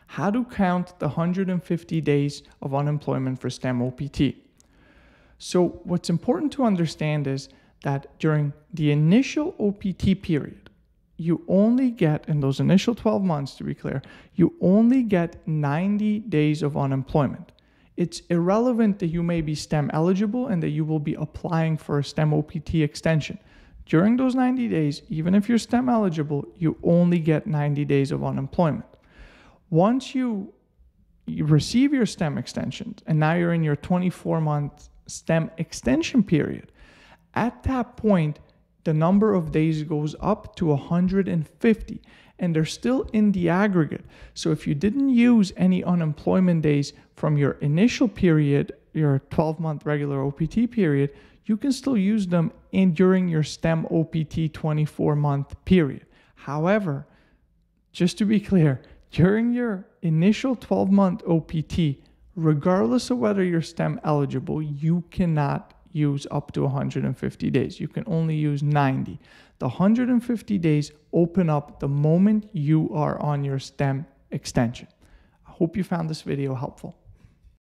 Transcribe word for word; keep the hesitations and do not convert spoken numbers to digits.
how to count the one hundred fifty days of unemployment for STEM O P T. So what's important to understand is that during the initial O P T period, you only get, in those initial twelve months to be clear, you only get ninety days of unemployment. It's irrelevant that you may be STEM eligible and that you will be applying for a STEM O P T extension. During those ninety days, even if you're STEM eligible, you only get ninety days of unemployment. Once you, you receive your STEM extensions, and now you're in your twenty-four month STEM extension period, at that point, the number of days goes up to one hundred fifty, and they're still in the aggregate. So if you didn't use any unemployment days from your initial period, your twelve month regular O P T period, you can still use them in during your STEM O P T twenty-four month period. However, just to be clear, during your initial twelve month O P T, regardless of whether you're STEM eligible, you cannot use up to one hundred fifty days. You can only use ninety. The one hundred fifty days open up the moment you are on your STEM extension. I hope you found this video helpful.